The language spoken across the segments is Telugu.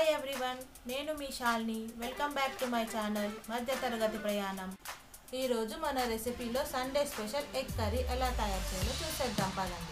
హాయ్ ఎవ్రీవన్, నేను మీ Shalini. Welcome back to my channel మధ్య తరగతి ప్రయాణం. ఈరోజు మన రెసిపీలో సండే స్పెషల్ ఎగ్ కర్రీ ఎలా తయారు చేయాలో చూసేద్దాం పదండి.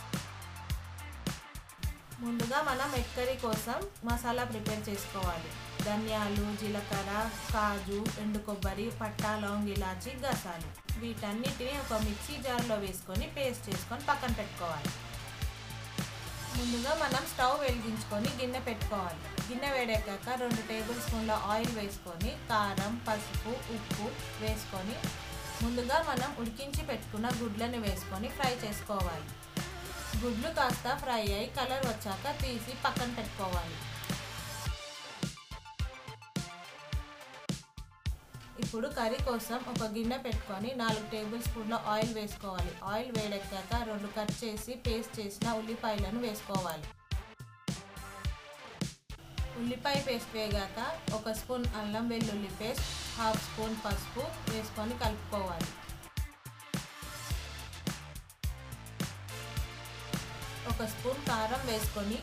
ముందుగా మనం ఎగ్ కర్రీ కోసం మసాలా ప్రిపేర్ చేసుకోవాలి. ధనియాలు, జీలకర్ర, కాజు, ఎండు కొబ్బరి, పట్టా, లవంగ్, ఇలాచి, గసాలు వీటన్నిటిని ఒక మిక్సీ జార్లో వేసుకొని పేస్ట్ చేసుకొని పక్కన పెట్టుకోవాలి. ముందుగా మనం స్టవ్ వెలిగించుకొని గిన్నె పెట్టుకోవాలి. గిన్నె వేడెక్కాక 2 టేబుల్ స్పూన్ల ఆయిల్ వేసుకొని కారం, పసుపు, ఉప్పు వేసుకొని ముందుగా మనం ఉడికించి పెట్టుకున్న గుడ్లను వేసుకొని ఫ్రై చేసుకోవాలి. గుడ్లు కాస్త ఫ్రై అయ్యి కలర్ వచ్చాక తీసి పక్కన పెట్టుకోవాలి. ఇప్పుడు కర్రీ కోసం ఒక గిన్నె పెట్టుకొని 4 టేబుల్ స్పూన్ల ఆయిల్ వేసుకోవాలి. ఆయిల్ వేడెక్కాక 2 కట్ చేసి పేస్ట్ చేసిన ఉల్లిపాయలను వేసుకోవాలి. ఉల్లిపాయ పేస్ట్ వేగాక 1 స్పూన్ అల్లం వెల్లుల్లి పేస్ట్, 1/2 స్పూన్ పసుపు వేసుకొని కలుపుకోవాలి. 1 స్పూన్ కారం వేసుకొని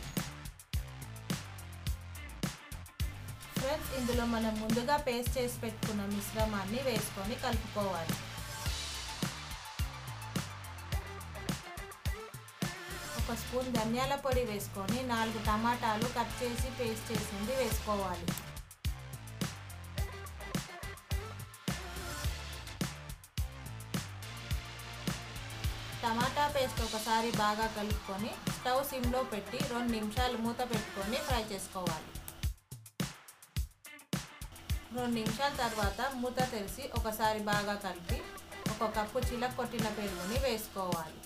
ఫ్రెండ్స్, ఇందులో మనం ముందుగా పేస్ట్ చేసి పెట్టుకున్న మిశ్రమాన్ని వేసుకొని కలుపుకోవాలి. 1 స్పూన్ ధనియాల పొడి వేసుకొని 4 టమాటాలు కట్ చేసి పేస్ట్ చేసింది వేసుకోవాలి. టమాటా పేస్ట్ ఒకసారి బాగా కలుపుకొని స్టవ్ సిమ్లో పెట్టి 2 నిమిషాలు మూత పెట్టుకొని ఫ్రై చేసుకోవాలి. 2 నిమిషాల తర్వాత మూత తెరిచి ఒకసారి బాగా కలిపి 1 కప్పు చిలక్కొట్టిన పెరుగుని వేసుకోవాలి.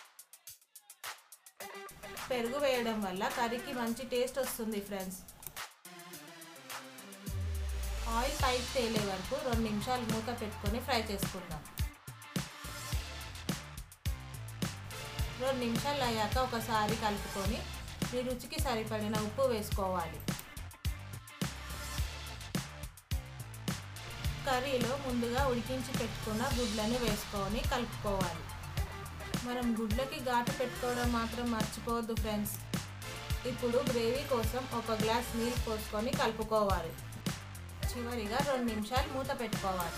పెరుగు వేయడం వల్ల కర్రీకి మంచి టేస్ట్ వస్తుంది ఫ్రెండ్స్. ఆయిల్ పైకి తేలే వరకు 2 నిమిషాలు మూత పెట్టుకొని ఫ్రై చేసుకుందాం. 2 నిమిషాలు అయ్యాక ఒకసారి కలుపుకొని మీ రుచికి సరిపడిన ఉప్పు వేసుకోవాలి. కర్రీలో ముందుగా ఉడికించి పెట్టుకున్న గుడ్లను వేసుకొని కలుపుకోవాలి. మనం గుడ్లకి ఘాటు పెట్టుకోవడం మాత్రం మర్చిపోవద్దు ఫ్రెండ్స్. ఇప్పుడు గ్రేవీ కోసం 1 గ్లాస్ నీళ్ళు పోసుకొని కలుపుకోవాలి. చివరిగా 2 నిమిషాలు మూత పెట్టుకోవాలి.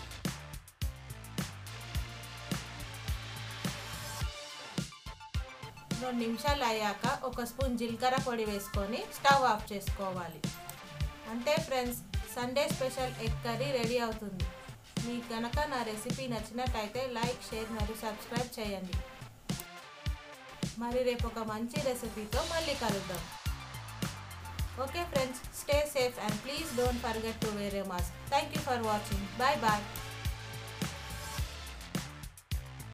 2 నిమిషాలు అయ్యాక 1 స్పూన్ జీలకర్ర పొడి వేసుకొని స్టవ్ ఆఫ్ చేసుకోవాలి. అంతే friends, Sunday special egg curry ready అవుతుంది. మీకు కనుక నా రెసిపీ నచ్చినట్టయితే లైక్, షేర్ మరియు సబ్స్క్రైబ్ చేయండి. మరి రేపు ఒక మంచి రెసిపీతో మళ్ళీ కలుద్దాం. Okay friends, stay safe and please don't forget to wear a mask. Thank you for watching. Bye bye.